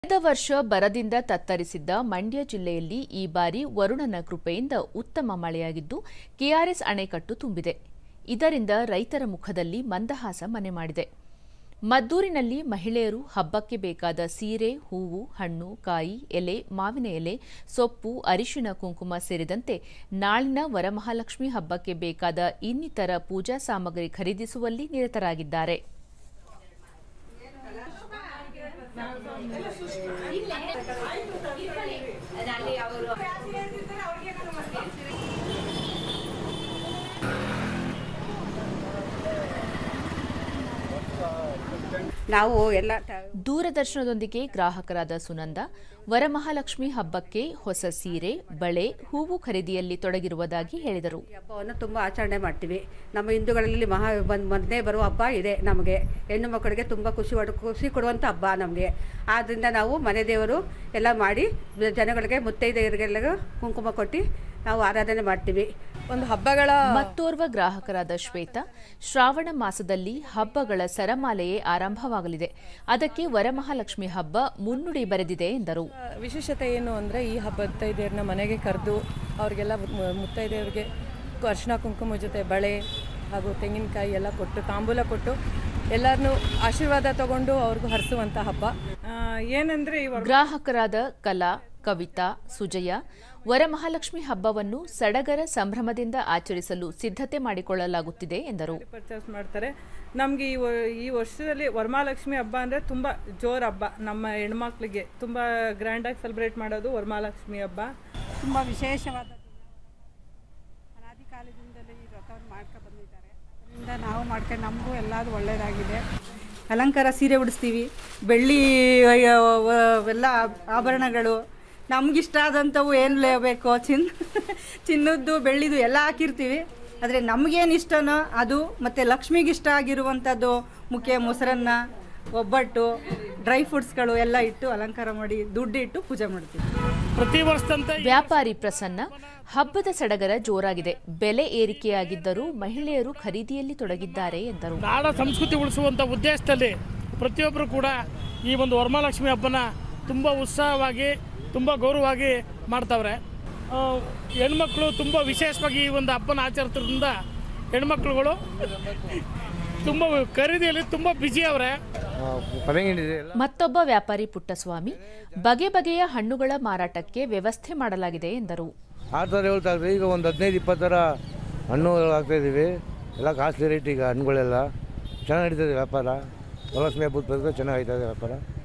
ಕಳೆದ ವರ್ಷ ಬರದಿಂದ ತತ್ತರಿಸಿದ್ದ ಮಂಡ್ಯ ಜಿಲ್ಲೆಯಲ್ಲಿ ಈ ಬಾರಿ ವರುಣನ ಕೃಪೆಯಿಂದ ಉತ್ತಮ ಮಳೆಯಾಗಿದ್ದು ಕೆಆರ್ಎಸ್ ಅಣೆಕಟ್ಟು ತುಂಬಿದೆ. ಇದರಿಂದ ರೈತರ ಮುಖದಲ್ಲಿ ಮಂದಹಾಸ ಮನೆ ಮಾಡಿದೆ. ಮದ್ದೂರಿನಲ್ಲಿ ಮಹಿಳೆಯರು ಹಬ್ಬಕ್ಕೆ ಬೇಕಾದ ಸೀರೆ, ಹೂವು, ಹಣ್ಣು, ಕಾಯಿ, ಎಲೆ, ಮಾವಿನ ಎಲೆ, ಸೊಪ್ಪು, ಅರಿಶಿನ ಕುಂಕುಮ ಸೇರಿದಂತೆ ನಾಳಿನ ವರಮಹಾಲಕ್ಷ್ಮಿ ಹಬ್ಬಕ್ಕೆ ಬೇಕಾದ ಇನ್ನಿತರ ಪೂಜಾ ಸಾಮಗ್ರಿ ಖರೀದಿಸುವಲ್ಲಿ ನಿರತರಾಗಿದ್ದಾರೆ. ನಾವು ಎಲ್ಲ ದೂರದರ್ಶನದೊಂದಿಗೆ ಗ್ರಾಹಕರಾದ ಸುನಂದ ವರಮಹಾಲಕ್ಷ್ಮಿ ಹಬ್ಬಕ್ಕೆ ಹೊಸ ಸೀರೆ, ಬಳೆ, ಹೂವು ಖರೀದಿಯಲ್ಲಿ ತೊಡಗಿರುವುದಾಗಿ ಹೇಳಿದರು. ಹಬ್ಬವನ್ನು ತುಂಬ ಆಚರಣೆ ಮಾಡ್ತೀವಿ. ನಮ್ಮ ಹಿಂದೂಗಳಲ್ಲಿ ಮೊದಲೇ ಬರುವ ಹಬ್ಬ ಇದೆ. ನಮಗೆ ಹೆಣ್ಣು ಮಕ್ಕಳಿಗೆ ತುಂಬ ಖುಷಿ ಕೊಡುವಂಥ ಹಬ್ಬ ನಮಗೆ. ಆದ್ದರಿಂದ ನಾವು ಮನೆ ದೇವರು ಎಲ್ಲ ಮಾಡಿ ಜನಗಳಿಗೆ ಮುತ್ತೈದೆಯರಿಗೆಲ್ಲ ಕುಂಕುಮ ಕೊಟ್ಟು ನಾವು ಆರಾಧನೆ ಮಾಡ್ತೀವಿ. ಒಂದು ಹಬ್ಬಗಳ ಮತ್ತೋರ್ವ ಗ್ರಾಹಕರಾದ ಶ್ವೇತಾ, ಶ್ರಾವಣ ಮಾಸದಲ್ಲಿ ಹಬ್ಬಗಳ ಸರಮಾಲೆಯೇ ಆರಂಭವಾಗಲಿದೆ. ಅದಕ್ಕೆ ವರಮಹಾಲಕ್ಷ್ಮಿ ಹಬ್ಬ ಮುನ್ನುಡಿ ಬರೆದಿದೆ ಎಂದರು. ವಿಶೇಷತೆ ಏನು ಅಂದರೆ ಈ ಮುತ್ತೈದೆಯರನ್ನ ಮನೆಗೆ ಕರೆದು ಅವರಿಗೆಲ್ಲ ಮುತ್ತೈದೆಯರಿಗೆ ಅರಿಶಿನ ಕುಂಕುಮ ಜೊತೆ ಬಳೆ ಹಾಗೂ ತೆಂಗಿನಕಾಯಿ ಎಲ್ಲ ಕೊಟ್ಟು ತಾಂಬೂಲ ಕೊಟ್ಟು ಎಲ್ಲರನ್ನೂ ಆಶೀರ್ವಾದ ತಗೊಂಡು ಅವ್ರಿಗೂ ಹರಿಸುವಂಥ ಹಬ್ಬ. ಏನಂದ್ರೆ ಗ್ರಾಹಕರಾದ ಕಲಾ, ಕವಿತಾ, ಸುಜಯ ವರಮಹಾಲಕ್ಷ್ಮಿ ಹಬ್ಬವನ್ನು ಸಡಗರ ಸಂಭ್ರಮದಿಂದ ಆಚರಿಸಲು ಸಿದ್ಧತೆ ಮಾಡಿಕೊಳ್ಳಲಾಗುತ್ತಿದೆ ಎಂದರು. ಪರ್ಚೇಸ್ ಮಾಡ್ತಾರೆ. ನಮಗೆ ಈ ವರ್ಷದಲ್ಲಿ ವರಮಹಾಲಕ್ಷ್ಮಿ ಹಬ್ಬ ಅಂದರೆ ತುಂಬ ಜೋರು ಹಬ್ಬ. ನಮ್ಮ ಹೆಣ್ಮಕ್ಳಿಗೆ ತುಂಬ ಗ್ರ್ಯಾಂಡಾಗಿ ಸೆಲೆಬ್ರೇಟ್ ಮಾಡೋದು ವರಮಹಾಲಕ್ಷ್ಮಿ ಹಬ್ಬ. ತುಂಬ ವಿಶೇಷವಾದ ಅನಾದಿ ಕಾಲದಿಂದಲೇ ಈ ವ್ರತವನ್ನು ಮಾಡ್ಕೊಂಡು ಬಂದಿದ್ದಾರೆ. ಅದರಿಂದ ನಾವು ಮಾಡ್ಕೊಂಡು ನಮಗೂ ಎಲ್ಲದೂ ಒಳ್ಳೆಯದಾಗಿದೆ. ಅಲಂಕಾರ ಸೀರೆ ಉಡಿಸ್ತೀವಿ, ಬೆಳ್ಳಿ ಎಲ್ಲ ಆಭರಣಗಳು ನಮಗಿಷ್ಟ ಆದಂಥವು ಏನು ಬೇಕು ಚಿನ್ನದ್ದು ಬೆಳ್ಳಿದು ಎಲ್ಲ ಹಾಕಿರ್ತೀವಿ. ಆದರೆ ನಮಗೇನು ಇಷ್ಟನೋ ಅದು, ಮತ್ತು ಲಕ್ಷ್ಮಿಗಿಷ್ಟ ಆಗಿರುವಂಥದ್ದು ಮುಖ್ಯ ಮೊಸರನ್ನ, ಒಬ್ಬಟ್ಟು, ಡ್ರೈ ಫ್ರೂಟ್ಸ್ಗಳು ಎಲ್ಲ ಇಟ್ಟು ಅಲಂಕಾರ ಮಾಡಿ ದುಡ್ಡು ಇಟ್ಟು ಪೂಜೆ ಮಾಡ್ತೀವಿ. ಪ್ರತಿ ವರ್ಷದಂತೆ ವ್ಯಾಪಾರಿ ಪ್ರಸನ್ನ, ಹಬ್ಬದ ಸಡಗರ ಜೋರಾಗಿದೆ. ಬೆಲೆ ಏರಿಕೆಯಾಗಿದ್ದರೂ ಮಹಿಳೆಯರು ಖರೀದಿಯಲ್ಲಿ ತೊಡಗಿದ್ದಾರೆ ಎಂದರು. ನಾಡ ಸಂಸ್ಕೃತಿ ಉಳಿಸುವಂಥ ಉದ್ದೇಶದಲ್ಲಿ ಪ್ರತಿಯೊಬ್ಬರು ಕೂಡ ಈ ಒಂದು ವರಮಹಾಲಕ್ಷ್ಮಿ ಹಬ್ಬನ ತುಂಬ ಉತ್ಸಾಹವಾಗಿ, ತುಂಬ ಗೌರವವಾಗಿ ಮಾಡ್ತಾವ್ರೆ. ಹೆಣ್ಮಕ್ಳು ತುಂಬ ವಿಶೇಷವಾಗಿ ಈ ಒಂದು ಹಬ್ಬನ ಆಚರಿಸೋದ್ರಿಂದ ಹೆಣ್ಮಕ್ಳುಗಳು ತುಂಬ ಖರೀದಿಯಲ್ಲಿ ತುಂಬ ಬ್ಯುಸಿ ಅವರೇ. ಮತ್ತೊಬ್ಬ ವ್ಯಾಪಾರಿ ಪುಟ್ಟಸ್ವಾಮಿ, ಬಗೆ ಬಗೆಯ ಹಣ್ಣುಗಳ ಮಾರಾಟಕ್ಕೆ ವ್ಯವಸ್ಥೆ ಮಾಡಲಾಗಿದೆ ಎಂದರು. ಆ ಥರ ಹೇಳ್ತಾ ಇದ್ವಿ. ಈಗ ಒಂದು 15-20 ಥರ ಹಣ್ಣುಗಳು ಹಾಕ್ತಾಯಿದ್ದೀವಿ. ಎಲ್ಲ ಕಾಸ್ಟ್ಲಿ ರೇಟ್ ಈಗ ಹಣ್ಣುಗಳೆಲ್ಲ ಚೆನ್ನಾಗಿ ನಡೀತದೆ ವ್ಯಾಪಾರ. ವರಲಕ್ಷ್ಮಿ ಹಬ್ಬದ ಚೆನ್ನಾಗಿ ಆಯ್ತದೆ ವ್ಯಾಪಾರ.